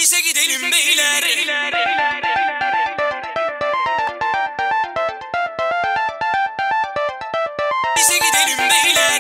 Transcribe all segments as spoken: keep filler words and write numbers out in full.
Bize gidelim beyler. Bize gidelim beyler.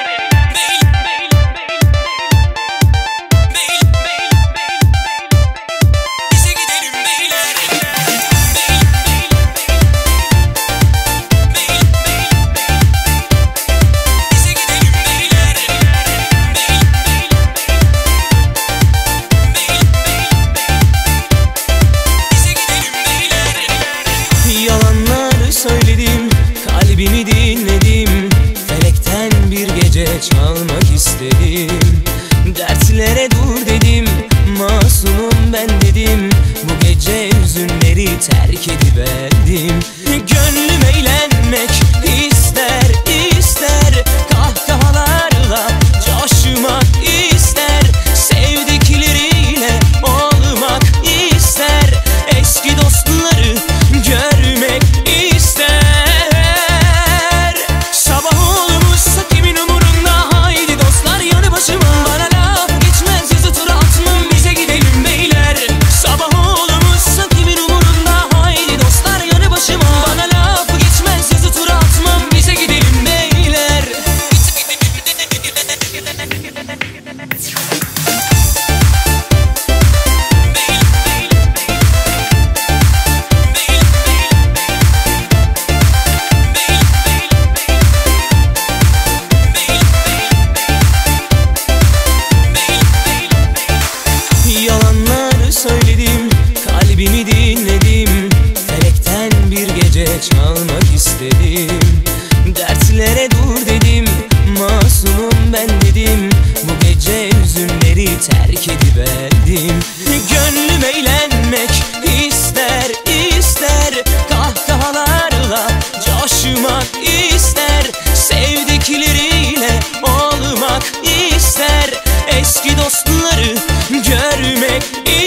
Söyledim, kalbimi dinledim, felekten bir gece çalmak istedim. Dertlere dur dedim, masumum ben dedim, bu gece hüzünleri terk ediverdim. Gönlüm eğlenmek ister, ister, kahkahalarla coşmak ister, sevdikleriyle olmak ister, eski dostları görmek ister. Sabah olmuşsa kimin umurunda, haydi dostlar yanı başıma, bana laf geçmez hızlı tur atmam, bize gidelim beyler. Sabah olmuşsa kimin umurunda, haydi dostlar yanı başıma, bana laf geçmez hızlı tur atmam, bize gidelim beyler. Yalanlar söyledim, kalbimi dinledim, felekten bir gece çalmak istedim. Dertlere dur dedim, masumum ben dedim, bu gece hüzünleri terk ediverdim. Gönlüm eğlenmek ister, ister, kahkahalarla coşmak ister, sevdikleriyle olmak ister, eski dostları görmek ister.